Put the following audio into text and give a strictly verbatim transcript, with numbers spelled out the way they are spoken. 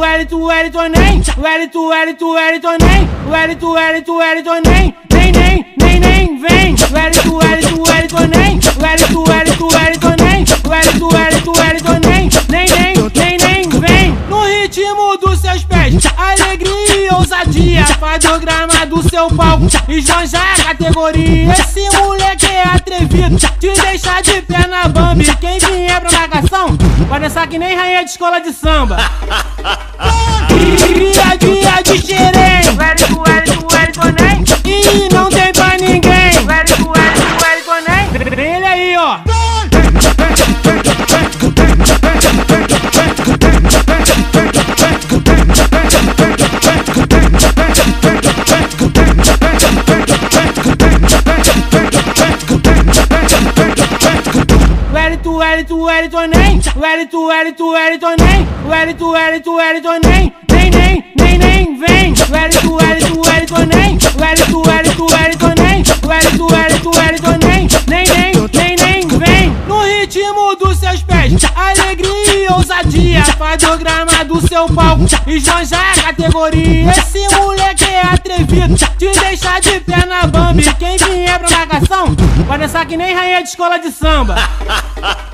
Wellington, Wellington, nem. Wellington, Wellington, Wellington, nem. Wellington, Wellington, Wellington, nem. Nem, nem, nem, nem, vem. Wellington, Wellington, Wellington, nem. Wellington, Wellington, Wellington, nem. Wellington, Wellington, Wellington, nem. Nem, nem, nem, nem, vem. No ritmo dos seus pés, alegria e ousadia, faz o grama do seu palco e esbanja a categoria. Esse moleque é atrevido, te deixar de pé na bambi. Quem vier pra marcação, pode dançar que nem rainha de escola de samba. Dia, dia de xerém, Wellington, Wellington, Wellington, nem. E não tem pra ninguém, Wellington, Wellington, Wellington, nem. Vem ele aí, ó. Wellington, Wellington, Wellington, nem. Wellington, Wellington, Wellington, nem. Wellington, Wellington, Wellington, nem. Nem, nem, nem, nem, vem. Wellington, Wellington, Wellington, nem. Wellington, Wellington, Wellington, nem. Wellington, Wellington, Wellington, nem. Nem, nem, nem, nem, vem. No ritmo dos seus pés, alegria e ousadia, faz o grama do seu palco e esbanja a categoria. Esse moleque é atrevido, te deixar de pé na bambi. Quem vier pra marcação, pode dançar que nem rainha de escola de samba.